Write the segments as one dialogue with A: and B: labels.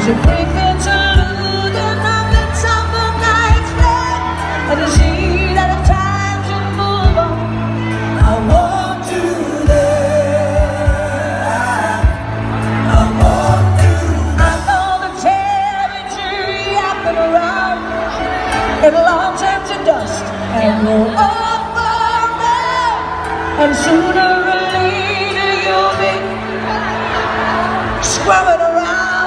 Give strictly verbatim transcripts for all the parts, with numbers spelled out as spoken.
A: to bring me to losing on the summer night's flame, and to see that it's time to move on. I want to live. I want to. I know the territory I've been around, it'll all turn to dust and roll off around, and sooner or later you'll be squirming around.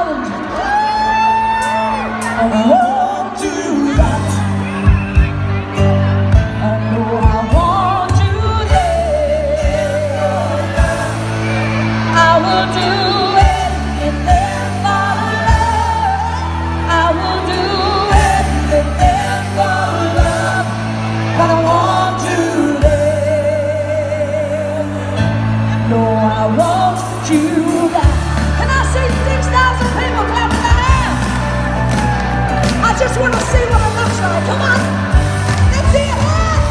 A: I won't do that. I know I won't do that. I will do anything for love. I will do anything for love, but I won't do that. No, I won't do that. Can I see six thousand people clapping their hands? I just want to see what it looks like. Come on. Let's see it.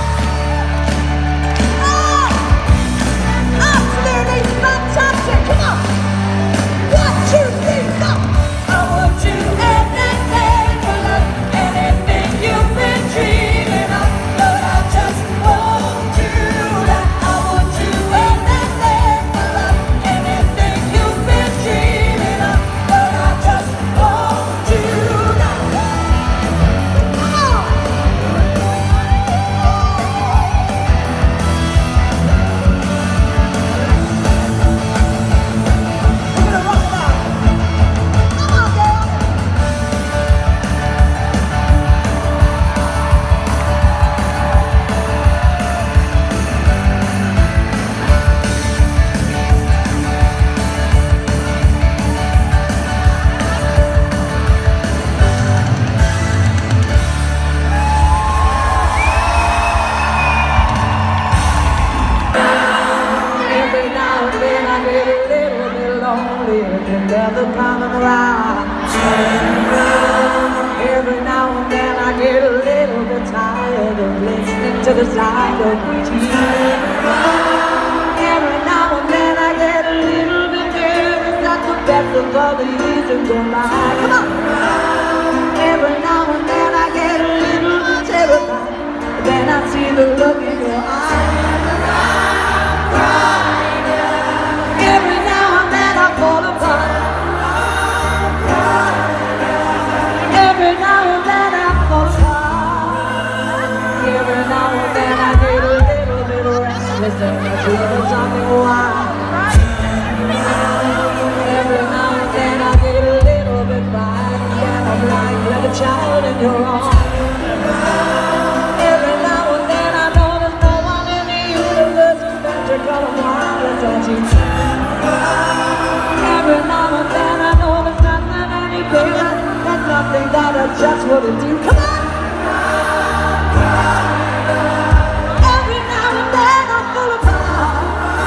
A: Oh, absolutely fantastic. Come on. One, two, three, go. I will do anything for love, anything you've been dreaming of, but I just won't do that. I will do anything for love, anything you've been dreaming of, but I just won't do that. Never coming around. Every now and then I get a little bit tired of listening to the sound of routine. Every now and then I get a little bit nervous that the best of all the years have gone by. Come on! Every now and then I get a little bit terrified, but then I see the look in your eyes. Every now and then I fall apart. Every now and then I fall apart. Every now and then I get a little bit restless and I feel something wild. Every now and then I get a little bit frightened and I'm like a child in your arms. Every now and then I know there's no one in the universe who's meant to come around and touch you. Every now and then I know there's nothing anything, there's nothing that I just wouldn't do. Come on! Every now and then I fall apart.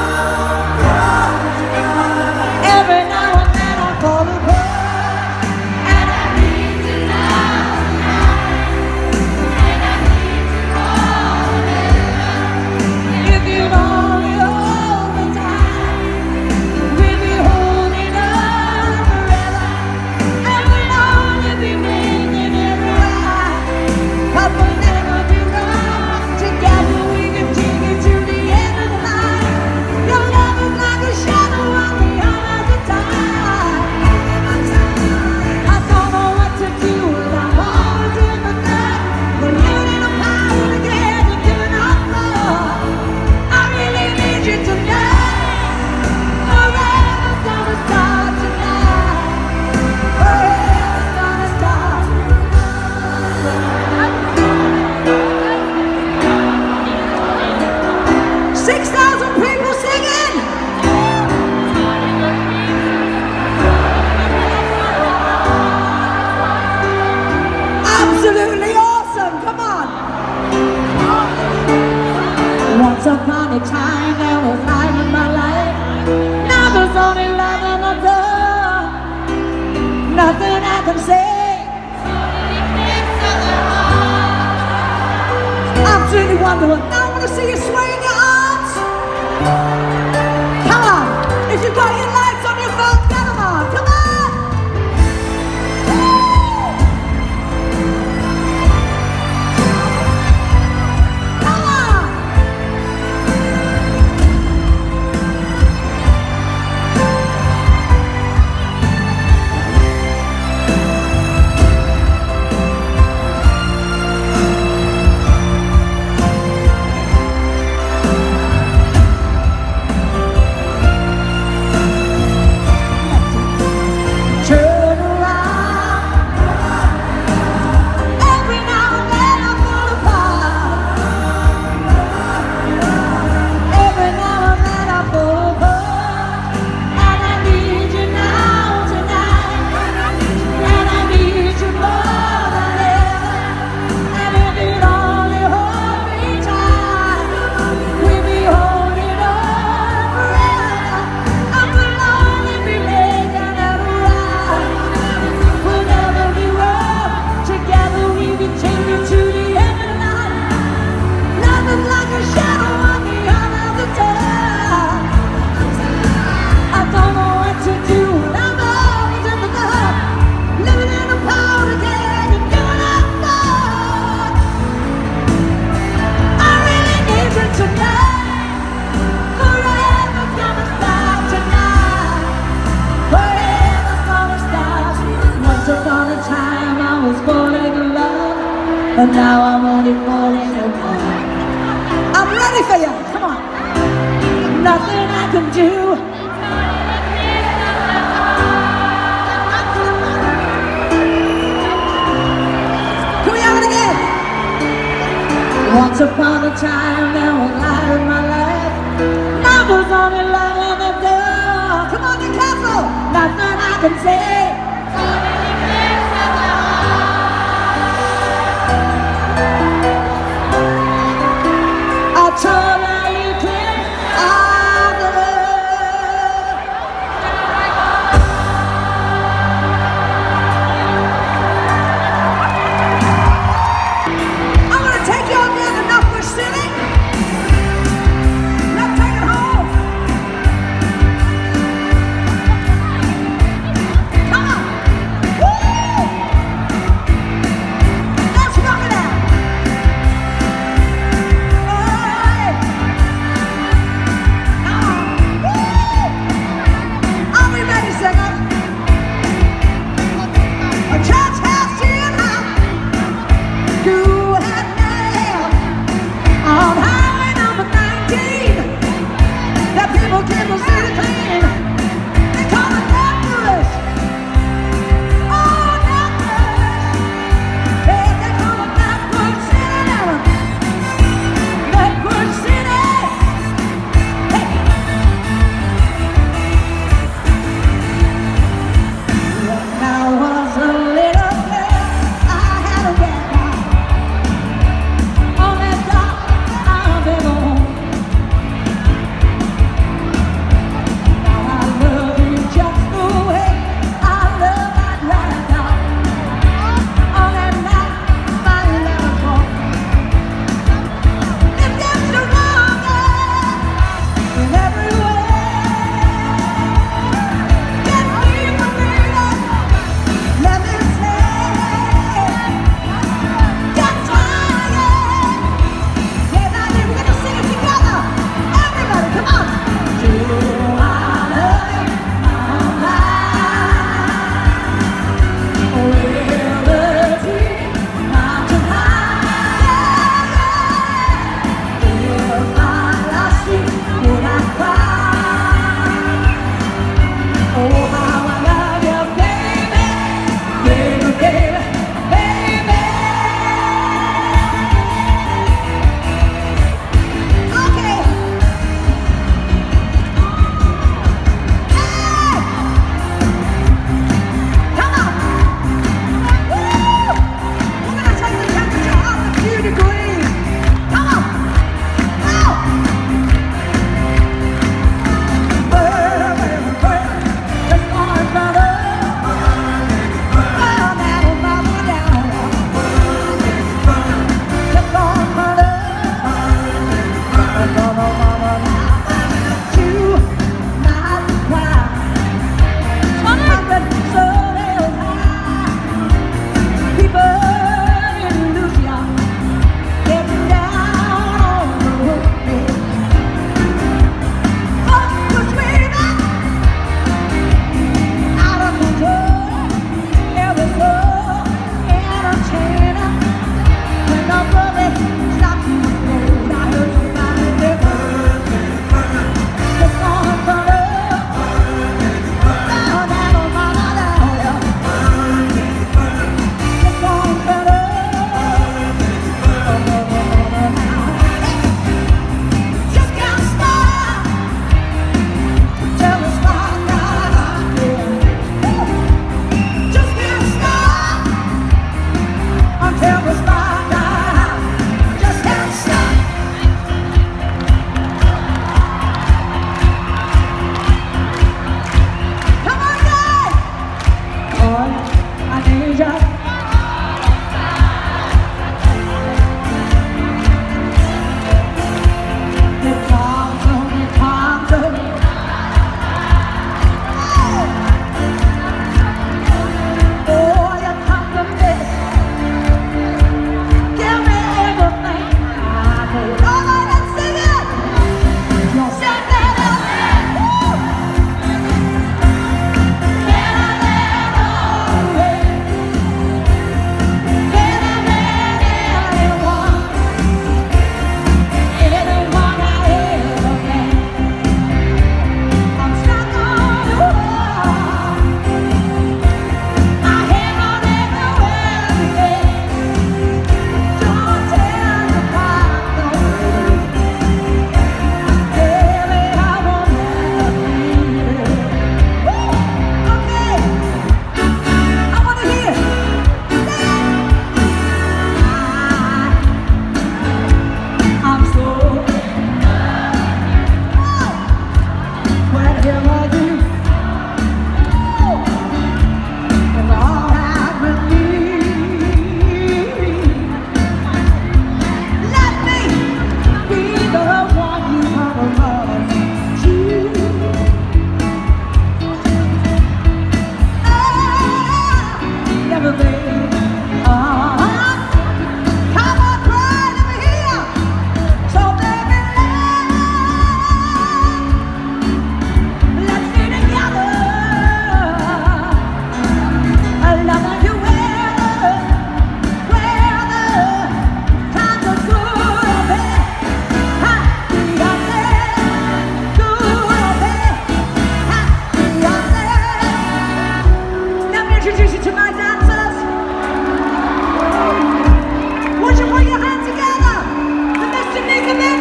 A: Every now and then I fall apart. And I need to know tonight. And I need to hold it. If you hold me all the time, we'll be holding on forever. And we'll only be making it right. But we'll never be wrong. Together we can take it to the end of the line. Your love is like a shadow on the other side. I don't know what to do, and I'm always in the dark. We're losing the power again, we're giving up love. I really need you tonight. Forever's gonna start tonight. Forever's gonna start. Six thousand people singing. Absolutely awesome. Come on. Once upon a time there was life in my life. Now there's only love in the door. Nothing I can say. Absolutely wonderful. Now I want to see you swaying your arms. Come on. If you've got your lights on your phone, get them on. Come on. and now I'm only falling apart. I'm ready for you. Come on. Nothing I can do. Can we have it again? Once upon a time there was light in my life. Now there's only light in the door. Come on, Newcastle. Nothing I can say. I told her you could. I'm gonna take you again to Nutbush City. Let's take it home. Come on. Woo! Let's rock it out. All right.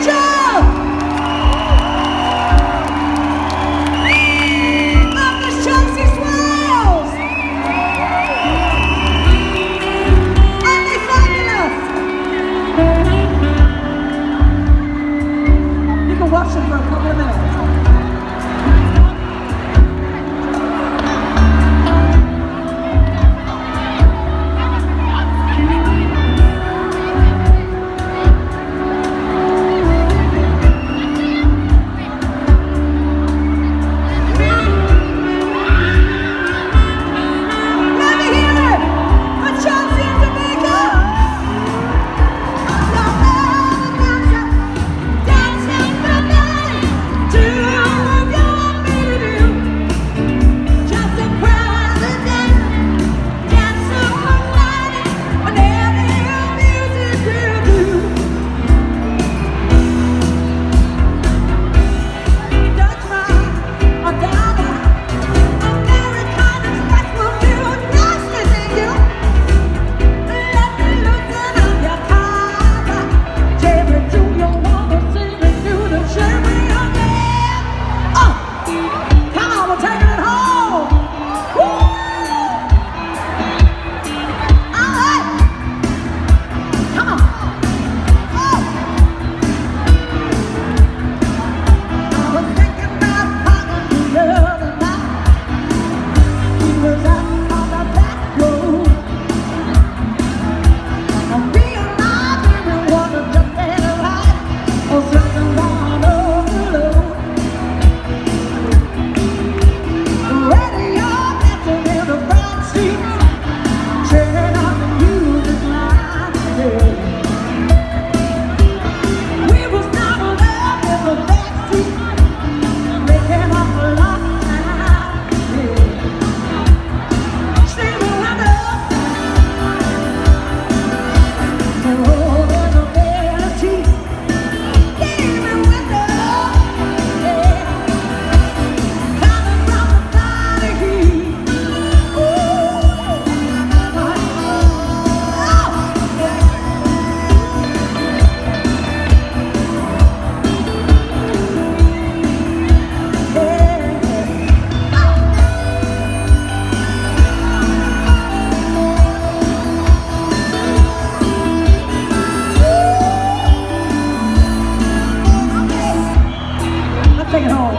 A: Take it home.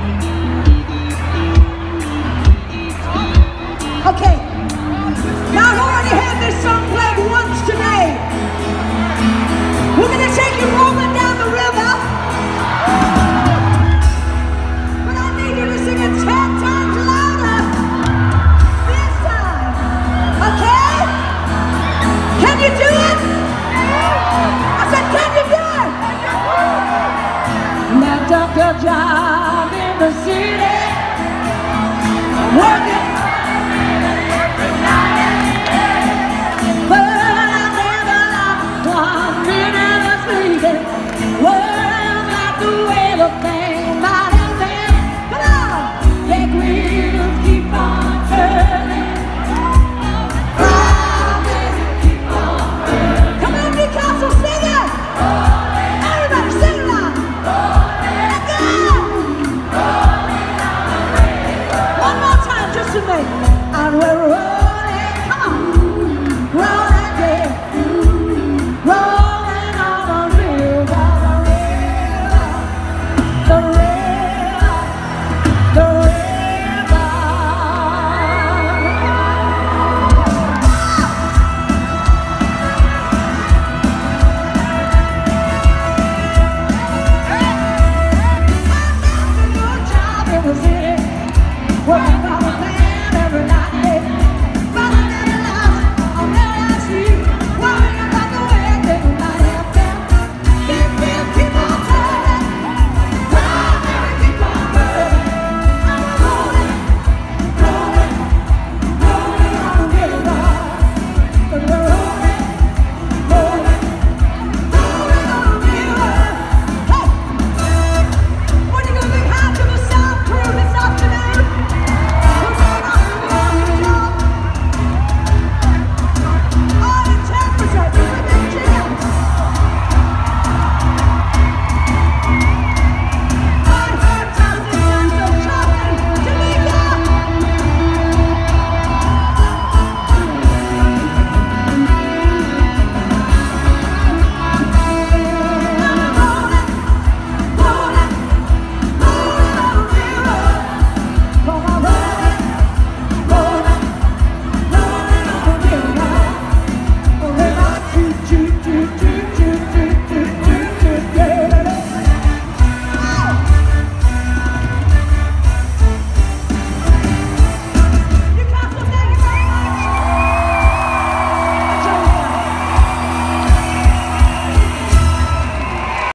A: Okay. Now I've already had this song played once today. We're going to take you rolling down the river. But I need you to sing it ten times louder this time. Okay? Can you do it? I said, can you do it? Left up your job in the city, working